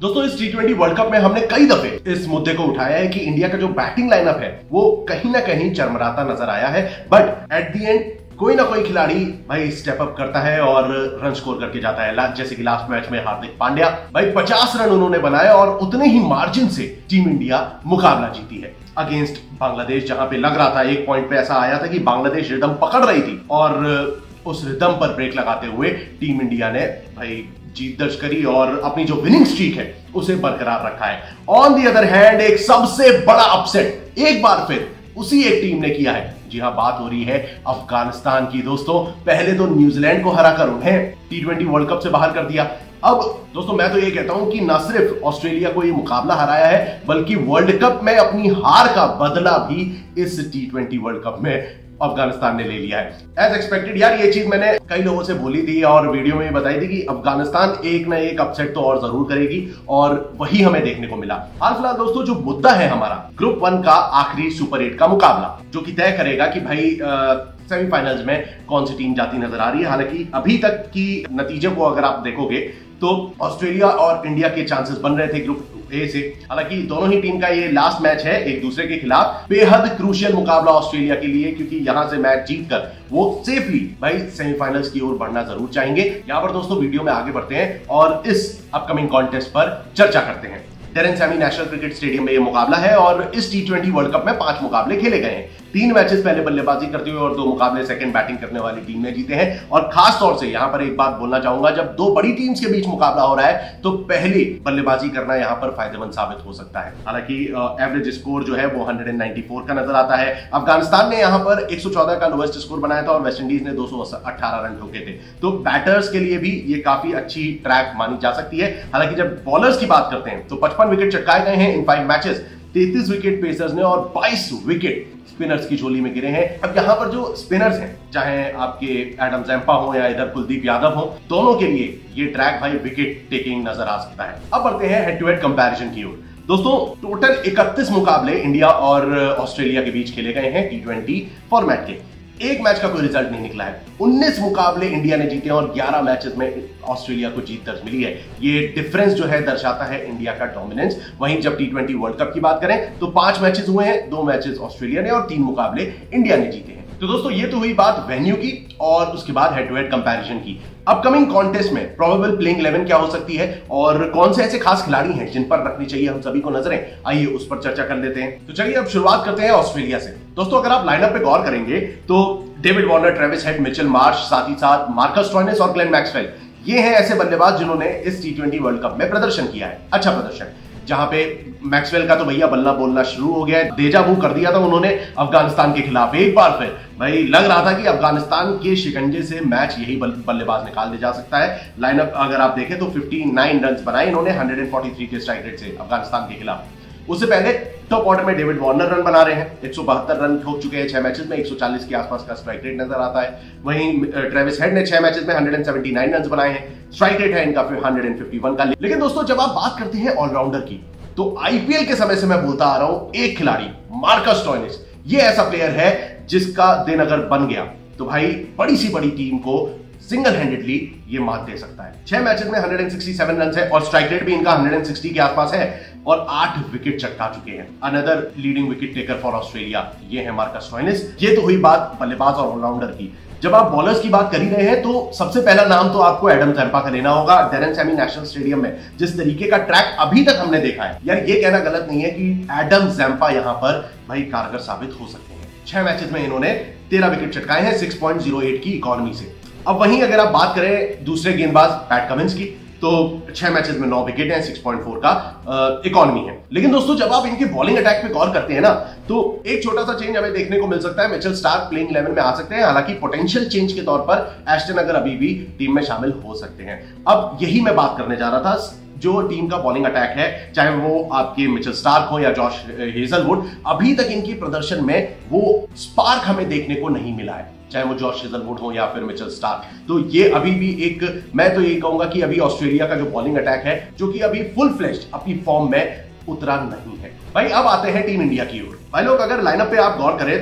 दोस्तों इस T20 world cup में हमने कई दफे इस मुद्दे को उठाया है कि इंडिया का जो बैटिंग लाइनअप है वो कहीं ना कहीं चरमराता नजर आया है, बट एट द एंड कोई ना कोई खिलाड़ी भाई स्टेप अप करता है और रन स्कोर करके जाता है। जैसे कि लास्ट मैच में हार्दिक पांड्या भाई 50 रन उन्होंने बनाए और उतने ही मार्जिन से टीम इंडिया मुकाबला जीती है अगेंस्ट बांग्लादेश, जहां पे लग रहा था एक पॉइंट पे ऐसा आया था कि बांग्लादेश रिदम पकड़ रही थी और उस रिदम पर ब्रेक लगाते हुए टीम इंडिया ने भाई जीत दर्ज करी और अपनी जो विनिंग स्ट्रीक है उसे बरकरार रखा है। ऑन दी अदर हैंड एक सबसे बड़ा अपसेट एक बार फिर उसी एक टीम ने किया है। जी हां, बात हो रही है अफगानिस्तान की। दोस्तों पहले तो न्यूजीलैंड को हराकर उन्हें T20 वर्ल्ड कप से बाहर कर दिया। अब दोस्तों मैं तो ये कहता हूं कि न सिर्फ ऑस्ट्रेलिया को ये मुकाबला हराया है बल्कि वर्ल्ड कप में अपनी हार का बदला भी इस T20 वर्ल्ड कप में अफगानिस्तान ने ले लिया है। एज एक्सपेक्टेड यार, ये चीज मैंने कई लोगों से बोली थी और वीडियो में बताई थी कि अफगानिस्तान एक ना एक अपसेट तो और जरूर करेगी और वही हमें देखने को मिला। हाल फिलहाल दोस्तों जो मुद्दा है हमारा ग्रुप 1 का आखिरी सुपर 8 का मुकाबला, जो कि तय करेगा कि भाई सेमीफाइनल्स में कौन सी टीम जाती नजर आ रही है। हालांकि अभी तक की नतीजे को अगर आप देखोगे तो ऑस्ट्रेलिया और इंडिया के चांसेस बन रहे थे ग्रुप ए से। हालांकि दोनों ही टीम का ये लास्ट मैच है एक दूसरे के खिलाफ। बेहद क्रूशियल मुकाबला ऑस्ट्रेलिया के लिए, क्योंकि यहां से मैच जीतकर वो सेफली भाई सेमीफाइनल्स की ओर बढ़ना जरूर चाहेंगे। यहां पर दोस्तों वीडियो में आगे बढ़ते हैं और इस अपकमिंग कॉन्टेस्ट पर चर्चा करते हैं। Daren Sammy national cricket stadium में यह मुकाबला है और इस T20 वर्ल्ड कप में 5 मुकाबले खेले गए हैं। 3 मैचेस पहले बल्लेबाजी करते हुए और 2 मुकाबले सेकंड बैटिंग करने वाली टीम ने जीते हैं। और खास तौर से यहां पर एक बात बोलना चाहूंगा, जब 2 बड़ी टीम्स के बीच मुकाबला हो रहा है तो पहले बल्लेबाजी करना यहां पर फायदेमंद साबित हो सकता है। हालांकि एवरेज स्कोर जो है वो 194 का नजर आता है। अफगानिस्तान ने यहां पर 114 का लोएस्ट स्कोर बनाया था और वेस्टइंडीज ने 218 रन ठोके थे। तो बैटर्स के लिए भी ये काफी अच्छी ट्रैक मानी जा सकती है। हालांकि जब बॉलर्स की बात करते हैं तो 55 विकेट चटकाए गए हैं इन 5 मैचेस। 33 विकेट पेसर्स ने और 22 विकेट स्पिनर्स की झोली में गिरे हैं। अब यहां पर जो स्पिनर्स हैं, चाहे आपके एडम जैम्पा हो या इधर कुलदीप यादव हो, दोनों के लिए ये ट्रैक भाई विकेट टेकिंग नजर आ सकता है। अब बढ़ते हैं हेड टू हेड कंपैरिजन की ओर। दोस्तों टोटल 31 मुकाबले इंडिया और ऑस्ट्रेलिया के बीच खेले गए हैं T20 फॉर्मेट के। एक मैच का कोई रिजल्ट नहीं निकला है। 19 मुकाबले इंडिया ने जीते और 11 मैचेस में ऑस्ट्रेलिया को जीत दर्ज मिली है। ये डिफरेंस जो है दर्शाता है इंडिया का डोमिनेंस। वहीं जब T20 वर्ल्ड कप की बात करें तो 5 मैचेस हुए हैं, 2 मैचेस ऑस्ट्रेलिया ने और 3 मुकाबले इंडिया ने जीते हैं। तो दोस्तों ये तो हुई बात वेन्यू की और उसके बाद हेड टू हेड कंपैरिजन की। अपकमिंग कॉन्टेस्ट में प्रोबेबल प्लेइंग 11 क्या हो सकती है और कौन से ऐसे खास खिलाड़ी हैं जिन पर रखनी चाहिए हम सभी को नजरें, आइए उस पर चर्चा कर लेते हैं। तो चलिए अब शुरुआत करते हैं ऑस्ट्रेलिया से। दोस्तों अगर आप लाइनअप पे गौर करेंगे तो David Warner, Travis Head, Mitchell Marsh, साथ ही साथ मार्कस स्टोइनिस और ग्लेन मैक्सवेल, ये हैं ऐसे बल्लेबाज जिन्होंने इस T20 वर्ल्ड कप में प्रदर्शन किया है, अच्छा प्रदर्शन। जहां पे मैक्सवेल का तो भैया बल्ला बोलना शुरू हो गया है। डेजा वू कर दिया था उन्होंने अफगानिस्तान के खिलाफ। एक बार फिर भाई लग रहा था कि अफगानिस्तान के शिकंजे से मैच यही बल्लेबाज निकाल दे जा सकता है। लाइनअप अगर आप देखें तो 59 रन बनाए इन्होंने 143 के स्ट्राइक रेट से अफगानिस्तान के खिलाफ। उससे पहले टॉप ऑर्डर में डेविड वार्नर रन बना रहे हैं, 172 रन ठोक चुके हैं 6 मैचेस में, 140 के आसपास का स्ट्राइक रेट नजर आता है। वहीं ट्रेविस हेड ने 6 मैचेस में 179 रन बनाए हैं, स्ट्राइक रेट है इनका 151 का। लेकिन दोस्तों जब आप बात करते हैं ऑलराउंडर की तो आईपीएल के समय से मैं बोलता आ रहा हूं, एक खिलाड़ी मार्कस स्टोइनिस, ये ऐसा प्लेयर है जिसका दिन अगर बन गया तो भाई बड़ी सी बड़ी टीम को सिंगल हैंडेडली ये मात दे सकता है। 6 मैचेस में 167 रन है और स्ट्राइक रेट भी इनका 160 के आसपास है और 8 विकेट चटका चुके हैं। Another leading wicket taker for Australia, ये है मार्कस स्टोइनिस। ये तो हुई बात बल्लेबाज और ऑलराउंडर की। जब आप बॉलर्स की बात कर ही रहे हैं तो सबसे पहला नाम तो आपको एडम जैम्पा का लेना होगा। डेरेन सैमी नेशनल स्टेडियम में जिस तरीके का ट्रैक अभी तक हमने देखा है, यार ये कहना गलत नहीं है कि एडम जैम्पा यहां पर भाई कारगर साबित हो सकते हैं। 6 मैचेस में इन्होंने 13 विकेट चटकाए हैं 6.08 की इकोनॉमी से। अब वहीं अगर आप बात करें दूसरे गेंदबाज पैट कमिंस की तो 6 मैचेस में 9 विकेट हैं, 6.4 का इकोनॉमी है। लेकिन दोस्तों जब आप इनके बॉलिंग अटैक पे गौर करते हैं ना तो एक छोटा सा चेंज हमें देखने को मिल सकता है। मिचेल स्टार्क प्लेइंग 11 में आ सकते हैं। हालांकि पोटेंशियल चेंज के तौर पर एस्टन अगर अभी भी टीम में शामिल हो सकते हैं। अब यही मैं बात करने जा रहा था, जो टीम का बॉलिंग अटैक है, चाहे वो आपके मिचेल स्टार्क हो या जॉश हेजलवुड, अभी तक इनकी प्रदर्शन में वो स्पार्क हमें देखने को नहीं मिला है, चाहे वो जॉश हेजलवुड हो या फिर मिचेल स्टार्क। तो ये अभी भी एक, मैं तो ये कहूंगा कि अभी ऑस्ट्रेलिया का जो बॉलिंग अटैक है जो कि अभी फुल फ्लेश्ड अपनी फॉर्म में उतरा नहीं है। भाई अब आते हैं टीम इंडिया की ओर। भाई लोग अगर लाइनअप पे आप गौर करें तो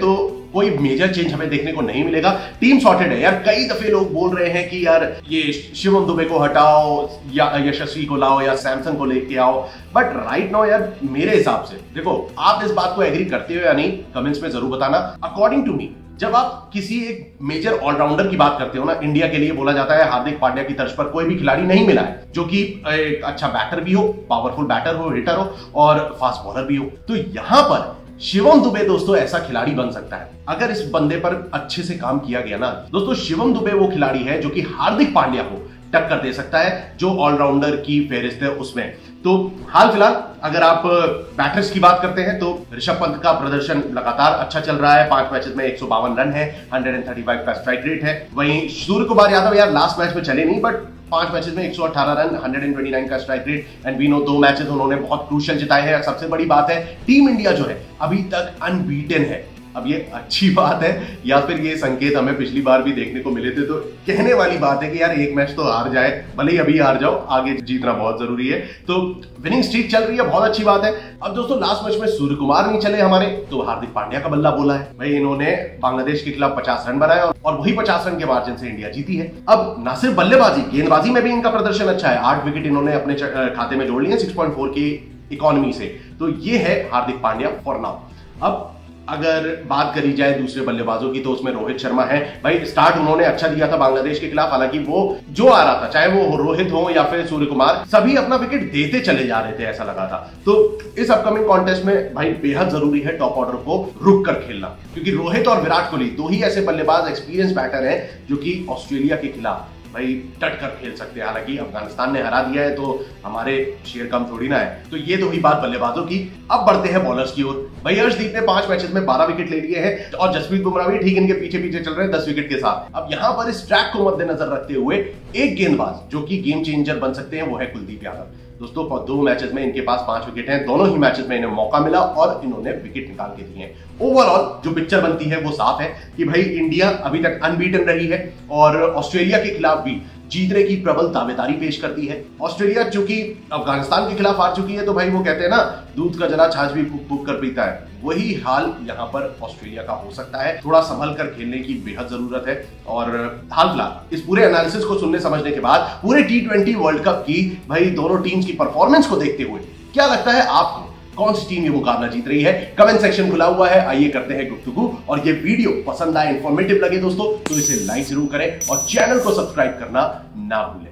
कोई मेजर चेंज हमें देखने को नहीं मिलेगा। टीम सॉर्टेड है यार। कई दफे लोग बोल रहे हैं कि यार ये शिवम दुबे को हटाओ या यशस्वी को लाओ या सैमसन को लेके आओ, बट राइट नाउ यार मेरे हिसाब से देखो, आप इस बात को एग्री करते हो या नहीं कमेंट्स में जरूर बताना। अकॉर्डिंग टू मी, जब आप किसी एक मेजर ऑलराउंडर की बात करते हो ना, इंडिया के लिए बोला जाता है हार्दिक पांड्या की तर्ज पर कोई भी खिलाड़ी नहीं मिला है जो कि एक अच्छा बैटर भी हो, पावरफुल बैटर हो, हिटर हो और फास्ट बॉलर भी हो। तो यहां पर शिवम दुबे दोस्तों ऐसा खिलाड़ी बन सकता है अगर इस बंदे पर अच्छे से काम किया गया ना। दोस्तों शिवम दुबे वो खिलाड़ी है जो कि हार्दिक पांड्या को टक्कर दे सकता है जो ऑलराउंडर की फेहरिस्त है उसमें। तो हाल फिलहाल अगर आप बैटर्स की बात करते हैं तो ऋषभ पंत का प्रदर्शन लगातार अच्छा चल रहा है। 5 मैचेस में 152 रन है, 135 का स्ट्राइक रेट है। वहीं सूर्य कुमार यादव यार लास्ट मैच में चले नहीं, बट 5 मैचेस में 118 रन, 129 का strike rate and we know 2 matches उन्होंने बहुत क्रूशियल जिताए हैं। सबसे बड़ी बात है टीम इंडिया जो है अभी तक अनबीटन है। अब ये अच्छी बात है या फिर ये संकेत हमें पिछली बार भी देखने को मिले थे, तो कहने वाली बात है कि यार एक मैच तो हार जाए, भले ही अभी हार जाओ, आगे जीतना बहुत जरूरी है। तो विनिंग स्ट्रीक चल रही है, बहुत अच्छी बात है। अब दोस्तों लास्ट मैच में सूर्य कुमार नहीं चले हमारे, तो हार्दिक पांड्या का बल्ला बोला है भाई। इन्होंने बांग्लादेश के खिलाफ 50 रन बनाए और वही 50 रन के मार्जिन से इंडिया जीती है। अब ना सिर्फ बल्लेबाजी, गेंदबाजी में भी इनका प्रदर्शन अच्छा है। 8 विकेट इन्होंने अपने खाते में जोड़ लिए 6.4 की इकोनॉमी से। तो ये है हार्दिक पांड्या फॉर नाउ। अब अगर बात करी जाए दूसरे बल्लेबाजों की तो उसमें रोहित शर्मा है भाई। स्टार्ट उन्होंने अच्छा दिया था बांग्लादेश के खिलाफ, हालांकि वो जो आ रहा था चाहे वो रोहित हो या फिर सूर्य कुमार, सभी अपना विकेट देते चले जा रहे थे, ऐसा लगा था। तो इस अपकमिंग कॉन्टेस्ट में भाई बेहद जरूरी है टॉप ऑर्डर को रुक कर खेलना, क्योंकि रोहित और विराट कोहली 2 ही ऐसे बल्लेबाज एक्सपीरियंस बैटर हैं जो कि ऑस्ट्रेलिया के खिलाफ भाई डट कर खेल सकते हैं। हालांकि अफगानिस्तान ने हरा दिया है तो हमारे शेर कम थोड़ी ना है। तो ये तो हुई बात बल्लेबाजों की। अब बढ़ते हैं बॉलर्स की ओर। भाई हर्षदीप ने 5 मैचेस में 12 विकेट ले लिए हैं और जसप्रीत बुमराह भी ठीक इनके पीछे पीछे चल रहे हैं 10 विकेट के साथ। अब यहां पर इस ट्रैक को मद्देनजर रखते हुए एक गेंदबाज जो कि गेम चेंजर बन सकते हैं वो है कुलदीप यादव। दोस्तों 2 मैचेस में इनके पास 5 विकेट हैं, दोनों ही मैचेस में इन्हें मौका मिला और इन्होंने विकेट निकाल के दिए हैं। ओवरऑल जो पिक्चर बनती है वो साफ है कि भाई इंडिया अभी तक अनबीटन रही है और ऑस्ट्रेलिया के खिलाफ भी जीतने की प्रबल दावेदारी पेश करती है। ऑस्ट्रेलिया चूंकि अफगानिस्तान के खिलाफ हार चुकी है तो भाई वो कहते हैं ना दूध का जला छाछ भी फूक फूक कर पीता है, वही हाल यहाँ पर ऑस्ट्रेलिया का हो सकता है। थोड़ा संभल कर खेलने की बेहद जरूरत है। और हाल फिलहाल इस पूरे एनालिसिस को सुनने समझने के बाद पूरे T20 वर्ल्ड कप की भाई दोनों टीम्स की परफॉर्मेंस को देखते हुए क्या लगता है आपको, कौन सी टीम ये मुकाबला जीत रही है? कमेंट सेक्शन खुला हुआ है, आइए करते हैं गुफ्तगू। और ये वीडियो पसंद आए, इंफॉर्मेटिव लगे दोस्तों तो इसे लाइक जरूर करें और चैनल को सब्सक्राइब करना ना भूलें।